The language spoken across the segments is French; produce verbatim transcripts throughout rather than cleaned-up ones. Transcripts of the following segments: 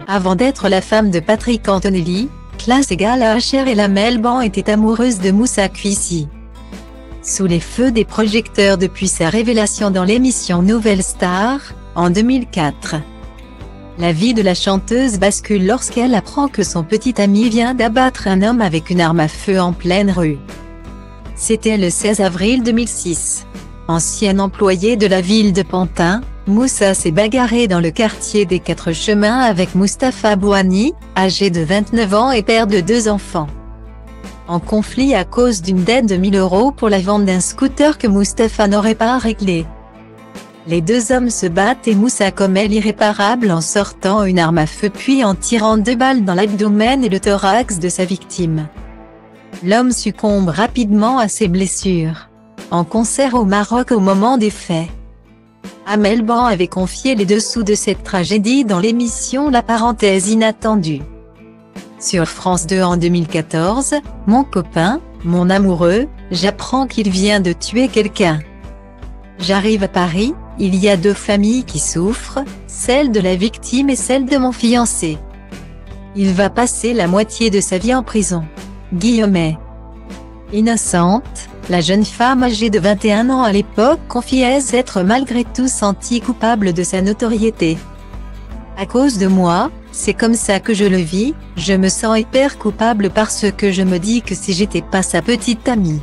Avant d'être la femme de Patrick Antonelli, classe égale à H R et Amel Ban était amoureuse de Moussa Kwissi. Sous les feux des projecteurs depuis sa révélation dans l'émission Nouvelle Star, en deux mille quatre. La vie de la chanteuse bascule lorsqu'elle apprend que son petit ami vient d'abattre un homme avec une arme à feu en pleine rue. C'était le seize avril deux mille six. Ancien employé de la ville de Pantin, Moussa s'est bagarré dans le quartier des Quatre Chemins avec Mustapha Bouhani, âgé de vingt-neuf ans et père de deux enfants. En conflit à cause d'une dette de mille euros pour la vente d'un scooter que Mustapha n'aurait pas réglé. Les deux hommes se battent et Moussa commet l'irréparable en sortant une arme à feu puis en tirant deux balles dans l'abdomen et le thorax de sa victime. L'homme succombe rapidement à ses blessures. En concert au Maroc au moment des faits. Amel Ban avait confié les dessous de cette tragédie dans l'émission La Parenthèse Inattendue. Sur France deux en deux mille quatorze, mon copain, mon amoureux, j'apprends qu'il vient de tuer quelqu'un. J'arrive à Paris, il y a deux familles qui souffrent, celle de la victime et celle de mon fiancé. Il va passer la moitié de sa vie en prison. Guillemets. Innocente, la jeune femme âgée de vingt et un ans à l'époque confiait s'être malgré tout sentie coupable de sa notoriété. À cause de moi, c'est comme ça que je le vis, je me sens hyper coupable parce que je me dis que si j'étais pas sa petite amie,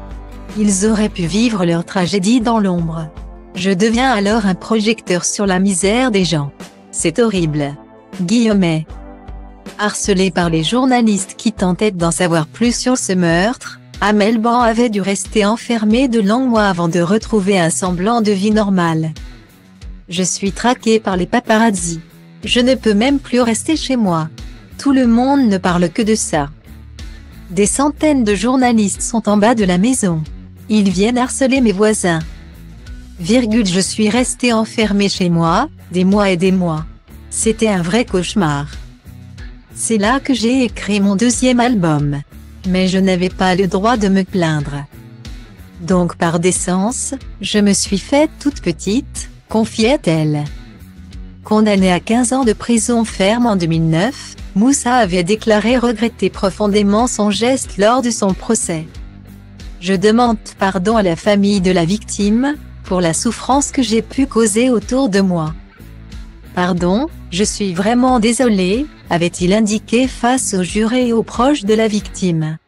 ils auraient pu vivre leur tragédie dans l'ombre. Je deviens alors un projecteur sur la misère des gens. C'est horrible. Guillemets. Harcelée par les journalistes qui tentaient d'en savoir plus sur ce meurtre, Amel Ban avait dû rester enfermée de longs mois avant de retrouver un semblant de vie normale. Je suis traquée par les paparazzis. Je ne peux même plus rester chez moi. Tout le monde ne parle que de ça. Des centaines de journalistes sont en bas de la maison. Ils viennent harceler mes voisins. Virgule, je suis restée enfermée chez moi, des mois et des mois. C'était un vrai cauchemar. C'est là que j'ai écrit mon deuxième album. Mais je n'avais pas le droit de me plaindre. Donc par décence, je me suis faite toute petite, confiait-elle. Condamné à quinze ans de prison ferme en deux mille neuf, Moussa avait déclaré regretter profondément son geste lors de son procès. Je demande pardon à la famille de la victime, pour la souffrance que j'ai pu causer autour de moi. Pardon, je suis vraiment désolé, avait-il indiqué face aux jurés et aux proches de la victime.